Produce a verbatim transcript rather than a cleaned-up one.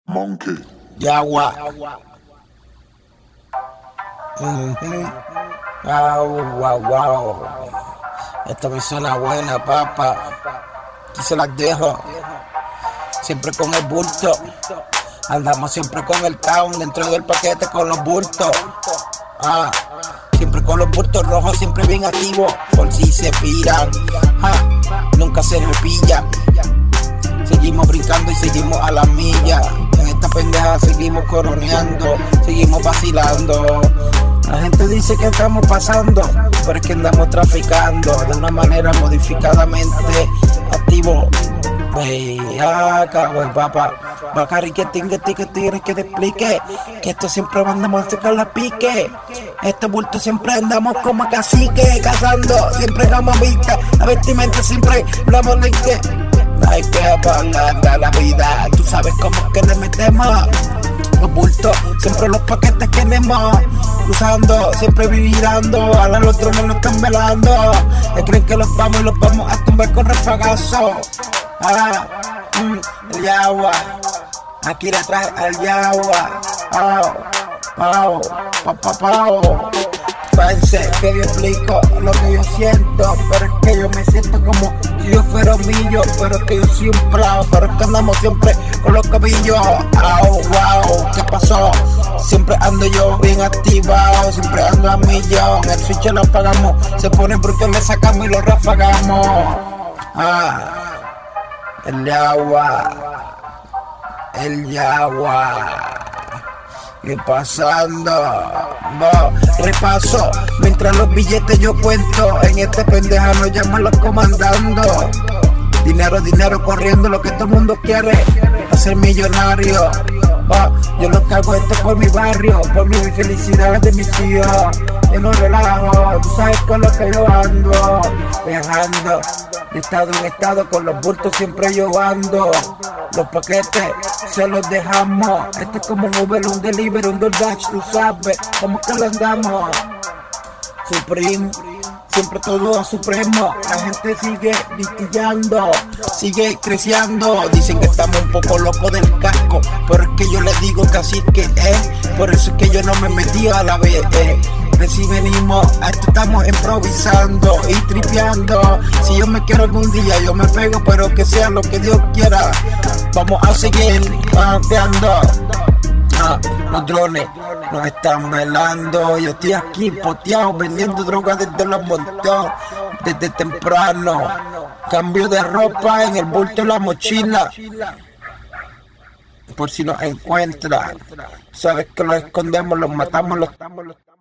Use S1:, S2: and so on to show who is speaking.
S1: Monkey.
S2: Yagua. Ujú. Wow, wow, wow. Esta me suena buena, papa. Aquí se las dejo. Siempre con el bulto. Andamos siempre con el town dentro del paquete con los bultos. Ah, siempre con los bultos rojos, siempre bien activos. Por si se piran, ah, nunca se me pilla. Seguimos brincando y seguimos a la milla. En esta pendeja seguimos coroneando, seguimos vacilando. La gente dice que estamos pasando, pero es que andamos traficando de una manera modificadamente activo. Wey, acabo el papá. Bacari que tenga que tienes que te explique que esto siempre andamos a sacar la pique. Este bulto siempre andamos como cacique, cazando, siempre como vista. La vestimenta siempre la moleste. No hay que pagar la vida, tú sabes cómo que le metemos. Los bultos, siempre los paquetes que tenemos. Cruzando, siempre vivirando. A los otros no nos están velando. Ellos creen que los vamos y los vamos a tumbar con refagazo. Ah, mm, el Yagua. Aquí le trae al Yagua. Oh, oh, pa, pa, pa. Pensé que yo explico lo que yo siento, pero es que yo me siento como si yo fuera un millo, pero es que yo soy un plao, pero es que andamos siempre con los cabillos. Oh, wow, ¿qué pasó? Siempre ando yo bien activado, siempre ando a millón. El switch lo apagamos, se pone bruto, le sacamos y lo rafagamos. Ah, el Yagua, el Yagua. ¿Qué pasando? No, repaso, mientras los billetes yo cuento. En este pendeja nos llaman los comandando. Dinero, dinero corriendo, lo que todo el mundo quiere, hacer millonario. Va, yo lo que hago esto por mi barrio, por mi felicidad de mis tíos. Yo no relajo, tú sabes con lo que yo ando. Viajando de estado en estado, con los bultos siempre yo ando. Los paquetes se los dejamos. Esto es como un Uber, un delivery, un DoorDash, tú sabes cómo que lo andamos. Supreme, siempre todo supremo. La gente sigue vitillando, sigue creciendo. Dicen que estamos un poco locos del casco, pero es que yo les digo que así que es. Por eso es que yo no me metí a la vez. Eh. Si venimos, a esto estamos improvisando y tripeando. Si yo me quiero algún día, yo me pego, pero que sea lo que Dios quiera. Vamos a seguir planteando. Ah, los drones nos están velando. Yo estoy aquí poteado, vendiendo droga desde los montones, desde temprano. Cambio de ropa en el bulto de la mochila, por si nos encuentran. Sabes que los escondemos, los matamos, los